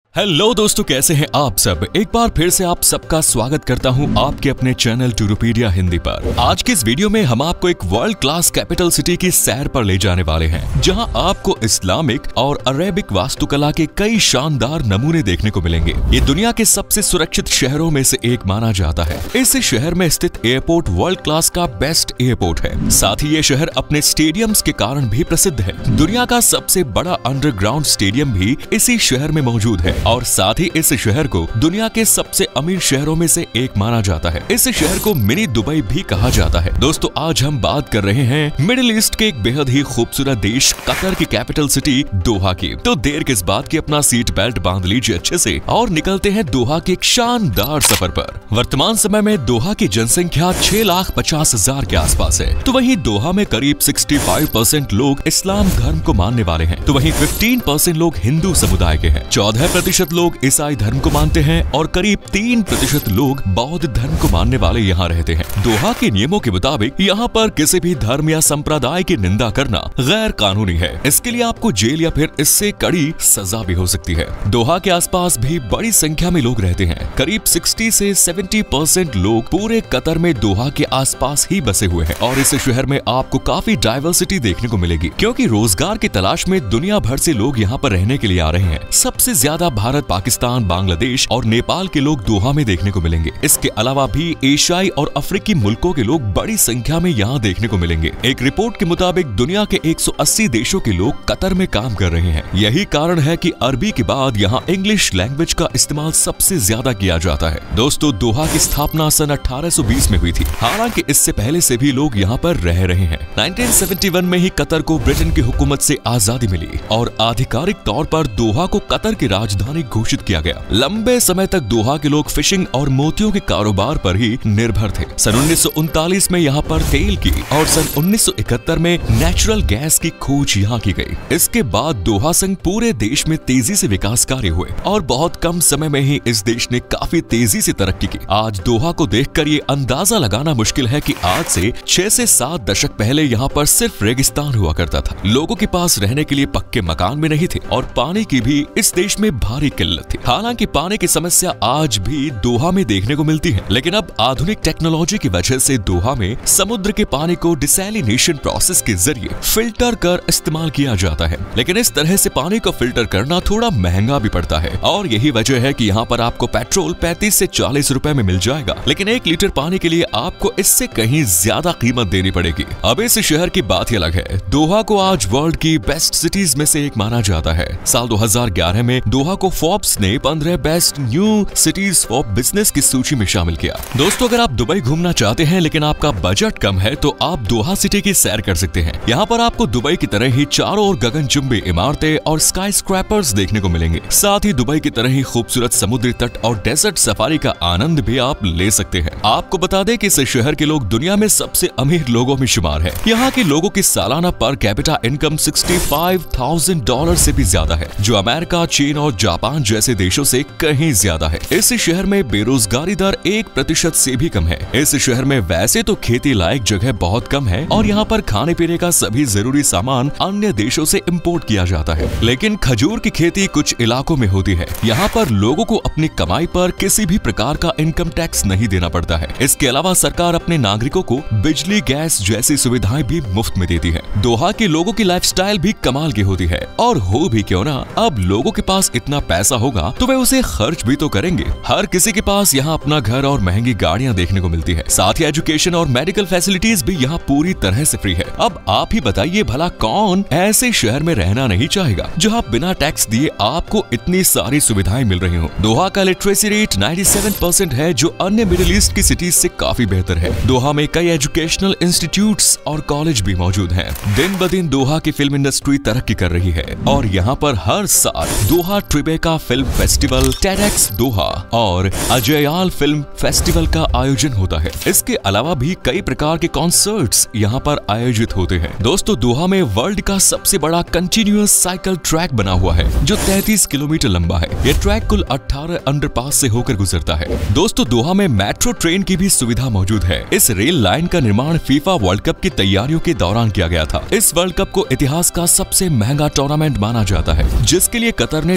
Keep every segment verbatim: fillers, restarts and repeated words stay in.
Hello दोस्तों, कैसे हैं आप सब। एक बार फिर से आप सबका स्वागत करता हूं आपके अपने चैनल टूरोपीडिया हिंदी पर। आज के इस वीडियो में हम आपको एक वर्ल्ड क्लास कैपिटल सिटी की सैर पर ले जाने वाले हैं, जहां आपको इस्लामिक और अरेबिक वास्तुकला के कई शानदार नमूने देखने को मिलेंगे। ये दुनिया के सबसे सुरक्षित शहरों में से एक माना जाता है। इस शहर में स्थित एयरपोर्ट वर्ल्ड क्लास का बेस्ट एयरपोर्ट है। साथ ही ये शहर अपने स्टेडियम्स के कारण भी प्रसिद्ध है। दुनिया का सबसे बड़ा अंडरग्राउंड स्टेडियम भी इसी शहर में मौजूद है और साथ ही इस शहर को दुनिया के सबसे अमीर शहरों में से एक माना जाता है। इस शहर को मिनी दुबई भी कहा जाता है। दोस्तों, आज हम बात कर रहे हैं मिडिल ईस्ट के एक बेहद ही खूबसूरत देश कतर की कैपिटल सिटी दोहा की। तो देर किस बात की, अपना सीट बेल्ट बांध लीजिए अच्छे से और निकलते हैं दोहा के एक शानदार सफर पर। वर्तमान समय में दोहा की जनसंख्या छह लाख पचास हजार के आसपास है। तो वहीं दोहा में करीब पैंसठ परसेंट लोग इस्लाम धर्म को मानने वाले हैं, तो वहीं पंद्रह परसेंट लोग हिंदू समुदाय के हैं, चौदह प्रतिशत लोग ईसाई धर्म को मानते हैं और करीब तीन प्रतिशत लोग बौद्ध धर्म को मानने वाले यहाँ रहते हैं। दोहा के नियमों के मुताबिक यहाँ पर किसी भी धर्म या संप्रदाय की निंदा करना गैर कानूनी है। इसके लिए आपको जेल या फिर इससे कड़ी सजा भी हो सकती है। दोहा के आसपास भी बड़ी संख्या में लोग रहते हैं। करीब साठ से सत्तर परसेंट लोग पूरे कतर में दोहा के आसपास ही बसे हुए हैं और इस शहर में आपको काफी डाइवर्सिटी देखने को मिलेगी, क्योंकि रोजगार की तलाश में दुनिया भर से लोग यहाँ पर रहने के लिए आ रहे हैं। सबसे ज्यादा भारत, पाकिस्तान, बांग्लादेश और नेपाल के लोग दोहा में देखने को मिलेंगे। इसके अलावा भी एशियाई और अफ्रीकी मुल्कों के लोग बड़ी संख्या में यहाँ देखने को मिलेंगे। एक रिपोर्ट के मुताबिक दुनिया के एक सौ अस्सी देशों के लोग कतर में काम कर रहे हैं। यही कारण है कि अरबी के बाद यहाँ इंग्लिश लैंग्वेज का इस्तेमाल सबसे ज्यादा किया जाता है। दोस्तों, दोहा की स्थापना सन अठारह सौ बीस में हुई थी। हालांकि इससे पहले से भी लोग यहाँ पर रह रहे हैं। उन्नीस सौ इकहत्तर में ही कतर को ब्रिटेन की हुकूमत से आजादी मिली और आधिकारिक तौर पर दोहा को कतर की राजधानी घोषित किया गया। लंबे समय तक दोहा के लोग फिशिंग और मोतियों के कारोबार पर ही निर्भर थे। सन उन्नीस सौ उनतालीस में यहाँ पर तेल की और सन उन्नीस सौ इकहत्तर में नेचुरल गैस की खोज यहाँ की गई। इसके बाद दोहा संग पूरे देश में तेजी से विकास कार्य हुए और बहुत कम समय में ही इस देश ने काफी तेजी से तरक्की की। आज दोहा को देखकर ये अंदाजा लगाना मुश्किल है कि आज से छह से सात दशक पहले यहाँ पर सिर्फ रेगिस्तान हुआ करता था। लोगों के पास रहने के लिए पक्के मकान भी नहीं थे और पानी की भी इस देश में भारी किल्लत थी। हालांकि पानी की समस्या आज भी दोहा में देखने को मिलती है, लेकिन अब आधुनिक टेक्नोलॉजी की वजह से दोहा में समुद्र के पानी को डिसैलिनेशन प्रोसेस के जरिए फिल्टर कर इस्तेमाल किया जाता है। लेकिन इस तरह से पानी को फिल्टर करना थोड़ा महंगा भी पड़ता है और यही वजह है कि यहाँ पर आपको पेट्रोल पैंतीस से चालीस रुपए में मिल जाएगा, लेकिन एक लीटर पानी के लिए आपको इससे कहीं ज्यादा कीमत देनी पड़ेगी। अब इस शहर की बात ही अलग है। दोहा को आज वर्ल्ड की बेस्ट सिटीज में से एक माना जाता है। साल दो हजार ग्यारह में दोहा को फोर्ब्स ने पंद्रह best new cities for business की सूची में शामिल किया। दोस्तों, अगर आप दुबई घूमना चाहते हैं लेकिन आपका बजट कम है तो आप दोहा सिटी की सैर कर सकते हैं। यहाँ पर आपको दुबई की तरह ही चारों ओर गगनचुंबी इमारतें और स्काई स्क्रैपर्स देखने को मिलेंगे। साथ ही दुबई की तरह ही खूबसूरत समुद्री तट और डेजर्ट सफारी का आनंद भी आप ले सकते हैं। आपको बता दें कि इस शहर के लोग दुनिया में सबसे अमीर लोगों में शुमार है। यहाँ के लोगों की सालाना पर कैपिटा इनकम पैंसठ हज़ार डॉलर से भी ज्यादा है, जो अमेरिका, चीन और जापान जैसे देशों से कहीं ज्यादा है। इस शहर में बेरोजगारी दर एक प्रतिशत से भी कम है। इस शहर में वैसे तो खेती लायक जगह बहुत कम है और यहाँ पर खाने पीने का सभी जरूरी सामान अन्य देशों से इंपोर्ट किया जाता है, लेकिन खजूर की खेती कुछ इलाकों में होती है। यहाँ पर लोगों को अपनी कमाई पर किसी भी प्रकार का इनकम टैक्स नहीं देना पड़ता है। इसके अलावा सरकार अपने नागरिकों को बिजली, गैस जैसी सुविधाएं भी मुफ्त में देती है। दोहा के लोगों की लाइफस्टाइल भी कमाल की होती है और हो भी क्यों ना, अब लोगों के पास इतना पैसा होगा तो वे उसे खर्च भी तो करेंगे। हर किसी के पास यहाँ अपना घर और महंगी गाड़ियाँ देखने को मिलती है। साथ ही एजुकेशन और मेडिकल फैसिलिटीज भी यहाँ पूरी तरह से फ्री है। अब आप ही बताइए, भला कौन ऐसे शहर में रहना नहीं चाहेगा जहाँ बिना टैक्स दिए आपको इतनी सारी सुविधाएं मिल रही हो। दोहा का लिटरेसी रेट सत्तानवे परसेंट है, जो अन्य मिडिल ईस्ट की सिटीज से काफी बेहतर है। दोहा में कई एजुकेशनल इंस्टीट्यूट्स और कॉलेज भी मौजूद हैं। दिन ब दिन दोहा की फिल्म इंडस्ट्री तरक्की कर रही है और यहाँ पर हर साल Doha Tribeca film festival, TEDx Doha और अजयाल फिल्म फेस्टिवल का आयोजन होता है। इसके अलावा भी कई प्रकार के कॉन्सर्ट्स यहाँ पर आयोजित होते हैं। दोस्तों, दोहा में वर्ल्ड का सबसे बड़ा कंटिन्यूअस साइकिल ट्रैक बना हुआ है, जो तैंतीस किलोमीटर लंबा है। यह ट्रैक कुल अठारह अंडरपास से होकर गुजरता है। दोस्तों, दोहा में मेट्रो ट्रेन की भी सुविधा मौजूद है। इस रेल लाइन का निर्माण फीफा वर्ल्ड कप की तैयारियों के दौरान किया गया था। इस वर्ल्ड कप को इतिहास का सबसे महंगा टूर्नामेंट माना जाता है, जिसके लिए कतर ने दो सौ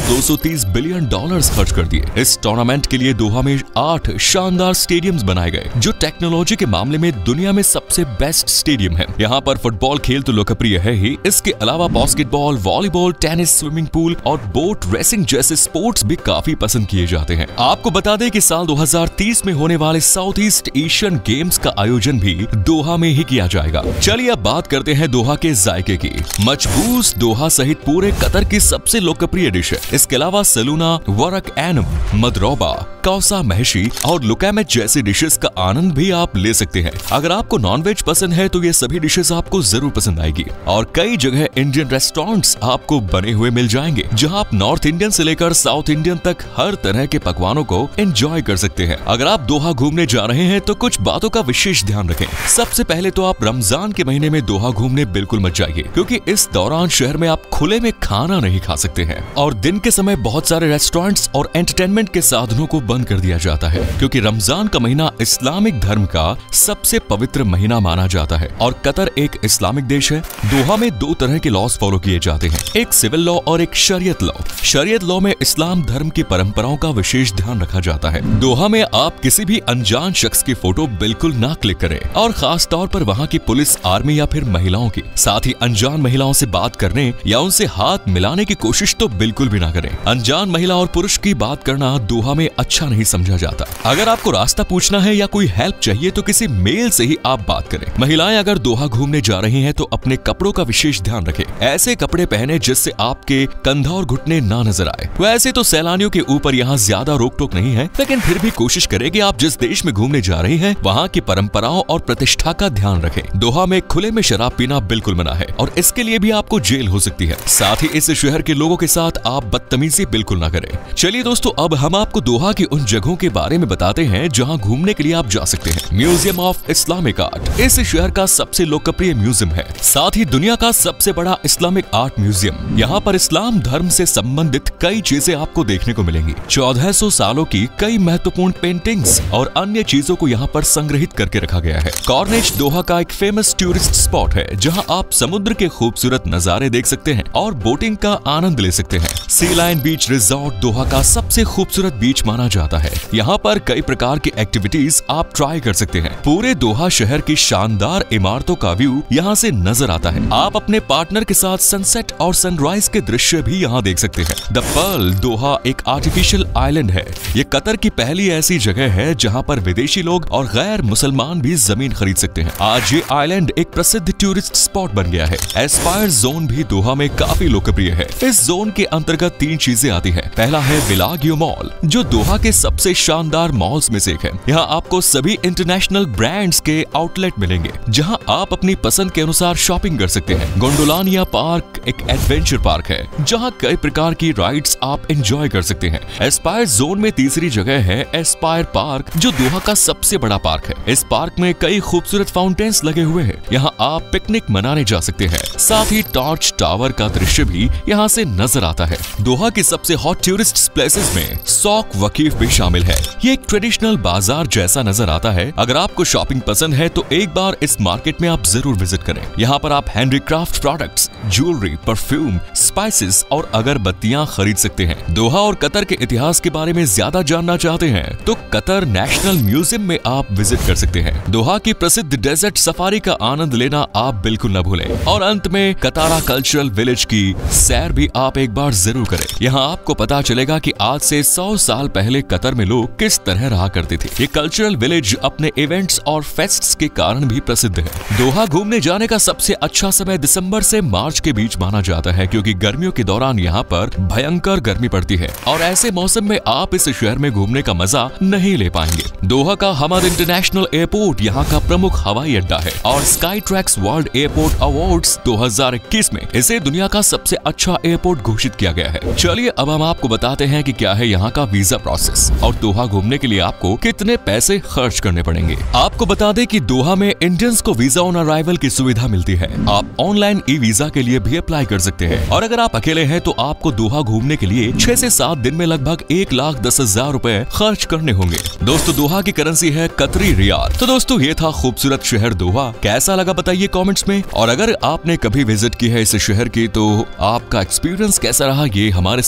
तीस बिलियन डॉलर्स खर्च कर दिए। इस टूर्नामेंट के लिए दोहा में आठ शानदार स्टेडियम्स बनाए गए जो टेक्नोलॉजी के मामले में दुनिया में सबसे बेस्ट स्टेडियम है। यहाँ पर फुटबॉल खेल तो लोकप्रिय है ही, इसके अलावा basketball, volleyball, tennis, swimming pool और बोट रेसिंग जैसे स्पोर्ट्स भी काफी पसंद किए जाते हैं। आपको बता दें कि साल दो हज़ार तीस में होने वाले साउथ ईस्ट एशियन गेम्स का आयोजन भी दोहा में ही किया जाएगा। चलिए अब बात करते हैं दोहा के जायके की। मचबूस दोहा सहित पूरे कतर की सबसे लोकप्रिय डिश है। इसके अलावा सलूना, वरक एनम, मदरौबा, कौसा महशी और लुकैमेट जैसी डिशेस का आनंद भी आप ले सकते हैं। अगर आपको नॉनवेज पसंद है तो ये सभी डिशेस आपको जरूर पसंद आएगी। और कई जगह इंडियन रेस्टोरेंट्स आपको बने हुए मिल जाएंगे जहां आप नॉर्थ इंडियन से लेकर साउथ इंडियन तक हर तरह के पकवानों को एंजॉय कर सकते हैं। अगर आप दोहा घूमने जा रहे हैं तो कुछ बातों का विशेष ध्यान रखें। सबसे पहले तो आप रमजान के महीने में दोहा घूमने बिल्कुल मत जाइए, क्योंकि इस दौरान शहर में आप खुले में खाना नहीं खा सकते हैं और दिन के समय बहुत सारे रेस्टोरेंट्स और एंटरटेनमेंट के साधनों को बंद कर दिया जाता है, क्योंकि रमजान का महीना इस्लामिक धर्म का सबसे पवित्र महीना माना जाता है और कतर एक इस्लामिक देश है। दोहा में दो तरह के लॉज फॉलो किए जाते हैं, एक सिविल लॉ और एक शरीयत लॉ। शरीयत लॉ में इस्लाम धर्म की परंपराओं का विशेष ध्यान रखा जाता है। दोहा में आप किसी भी अनजान शख्स की फोटो बिल्कुल ना क्लिक करें और खास तौर पर वहाँ की पुलिस, आर्मी या फिर महिलाओं की। साथ ही अनजान महिलाओं से बात करने या उनसे हाथ मिलाने की कोशिश तो बिल्कुल भी ना करें। अनजान महिला और पुरुष की बात करना दोहा में अच्छा नहीं समझा जाता। अगर आपको रास्ता पूछना है या कोई हेल्प चाहिए तो किसी मेल से ही आप बात करें। महिलाएं अगर दोहा घूमने जा रही हैं तो अपने कपड़ों का विशेष ध्यान रखें। ऐसे कपड़े पहने जिससे आपके कंधा और घुटने ना नजर आए। वैसे तो सैलानियों के ऊपर यहाँ ज्यादा रोक टोक नहीं है, लेकिन फिर भी कोशिश करें कि आप जिस देश में घूमने जा रहे हैं वहाँ की परंपराओं और प्रतिष्ठा का ध्यान रखें। दोहा में खुले में शराब पीना बिल्कुल मना है और इसके लिए भी आपको जेल हो सकती है। साथ ही इस शहर के लोगों के साथ आप बदतमीजी बिल्कुल ना करें। चलिए दोस्तों, अब हम आपको दोहा की उन जगहों के बारे में बताते हैं जहां घूमने के लिए आप जा सकते हैं। म्यूजियम ऑफ इस्लामिक आर्ट इस शहर का सबसे लोकप्रिय म्यूजियम है, साथ ही दुनिया का सबसे बड़ा इस्लामिक आर्ट म्यूजियम। यहाँ पर इस्लाम धर्म से संबंधित कई चीजें आपको देखने को मिलेंगी। चौदह सौ सालों की कई महत्वपूर्ण पेंटिंग्स और अन्य चीजों को यहाँ पर संग्रहित करके रखा गया है। कॉर्निश दोहा का एक फेमस टूरिस्ट स्पॉट है जहाँ आप समुद्र के खूबसूरत नजारे देख सकते हैं और बोटिंग का आनंद ले सकते हैं। सी लाइन बीच रिजॉर्ट दोहा का सबसे खूबसूरत बीच माना जाता है। यहाँ पर कई प्रकार की एक्टिविटीज आप ट्राई कर सकते हैं। पूरे दोहा शहर की शानदार इमारतों का व्यू यहाँ से नजर आता है। आप अपने पार्टनर के साथ सनसेट और सनराइज के दृश्य भी यहाँ देख सकते हैं। द पर्ल दोहा एक आर्टिफिशियल आइलैंड है। ये कतर की पहली ऐसी जगह है जहाँ पर विदेशी लोग और गैर मुसलमान भी जमीन खरीद सकते हैं। आज ये आइलैंड एक प्रसिद्ध टूरिस्ट स्पॉट बन गया है। एस्पायर जोन भी दोहा में काफी लोकप्रिय है। इस जोन के अंतर्गत तीन चीजें आती है। पहला है विलागियो मॉल, जो दोहा के सबसे शानदार मॉल्स में से एक है। यहाँ आपको सभी इंटरनेशनल ब्रांड्स के आउटलेट मिलेंगे जहाँ आप अपनी पसंद के अनुसार शॉपिंग कर सकते हैं। गोंडोलानिया पार्क एक एडवेंचर पार्क है जहाँ कई प्रकार की राइड्स आप एंजॉय कर सकते हैं। एस्पायर जोन में तीसरी जगह है एस्पायर पार्क, जो दोहा का सबसे बड़ा पार्क है। इस पार्क में कई खूबसूरत फाउंटेन्स लगे हुए हैं। यहाँ आप पिकनिक मनाने जा सकते हैं। साथ ही टॉर्च टावर का दृश्य भी यहाँ से नजर आता है। दोहा की सबसे हॉट टूरिस्ट प्लेसेस में सौक वकीफ भी शामिल है। ये एक ट्रेडिशनल बाजार जैसा नजर आता है। अगर आपको शॉपिंग पसंद है तो एक बार इस मार्केट में आप जरूर विजिट करें। यहाँ पर आप handicraft products, jewellery, perfume, spices और अगरबत्तियां खरीद सकते हैं। दोहा और कतर के इतिहास के बारे में ज्यादा जानना चाहते हैं तो कतर नेशनल म्यूजियम में आप विजिट कर सकते हैं। दोहा की प्रसिद्ध डेजर्ट सफारी का आनंद लेना आप बिल्कुल न भूलें। और अंत में कतारा कल्चरल विलेज की सैर भी आप एक बार जरूर करें। यहाँ आपको पता चलेगा कि आज से सौ साल पहले कतर में लोग किस तरह रहा करते थे। ये कल्चरल विलेज अपने इवेंट्स और फेस्ट्स के कारण भी प्रसिद्ध है। दोहा घूमने जाने का सबसे अच्छा समय दिसंबर से मार्च के बीच माना जाता है, क्योंकि गर्मियों के दौरान यहाँ पर भयंकर गर्मी पड़ती है और ऐसे मौसम में आप इस शहर में घूमने का मजा नहीं ले पाएंगे। दोहा का हमद इंटरनेशनल एयरपोर्ट यहाँ का प्रमुख हवाई अड्डा है और Skytrax world airport awards दो हज़ार इक्कीस में इसे दुनिया का सबसे अच्छा एयरपोर्ट घोषित किया गया है। चलिए अब हम आपको बताते हैं कि क्या है यहाँ का वीजा प्रोसेस और दोहा घूमने के लिए आपको कितने पैसे खर्च करने पड़ेंगे। आपको बता दें कि दोहा में इंडियंस को वीजा ऑन अराइवल की सुविधा मिलती है। आप ऑनलाइन ई वीजा के लिए भी अप्लाई कर सकते हैं और अगर आप अकेले हैं तो आपको दोहा घूमने के लिए छह से सात दिन में लगभग एक लाख दस हजार रूपए खर्च करने होंगे। दोस्तों दोहा की करेंसी है कतरी रियाल। तो दोस्तों ये था खूबसूरत शहर दोहा। कैसा लगा बताइए कमेंट्स में, और अगर आपने कभी विजिट की है इस शहर की तो आपका एक्सपीरियंस कैसा रहा ये हमारे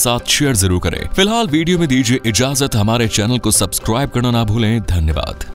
साथ शेयर जरूर करें। फिलहाल वीडियो में दीजिए इजाजत, हमारे चैनल को सब्सक्राइब करना ना भूलें। धन्यवाद।